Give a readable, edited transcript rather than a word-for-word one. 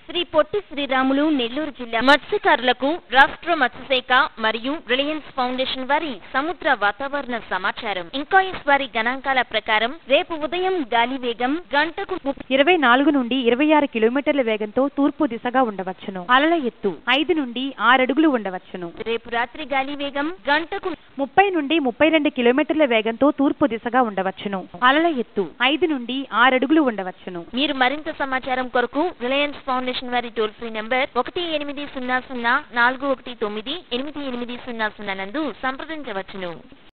శ్రీ పొట్టి శ్రీరాములు నెల్లూరు జిల్లా మత్స్యకారులకు రాష్ట్ర మత్స్యశాఖ మరియు రిలయన్స్ ఫౌండేషన్ వారి సముద్ర వాతావరణ సమాచారం. ఇంకాయిస్ వారి గణాంకాల ప్రకారం రేపు ఉదయం గాలి వేగం గంటకు 24 నుండి 26 కిలోమీటర్ల వేగంతో తూర్పు దిశగా ఉండవచ్చును. అలల ఎత్తు 5 నుండి 6 అడుగులు ఉండవచ్చును. రేపు రాత్రి గాలి వేగం గంటకు 30 నుండి 32 కిలోమీటర్ల వేగంతో తూర్పు దిశగా ఉండవచ్చును. అలల ఎత్తు 5 నుండి 6 అడుగులు ఉండవచ్చును. మీరు మరింత సమాచారం కొరకు రిలయన్స్ ఫౌండేషన్ వారి టోల్ ఫ్రీ నంబర్ 1800 419 8800 నందు సంప్రదించవచ్చును.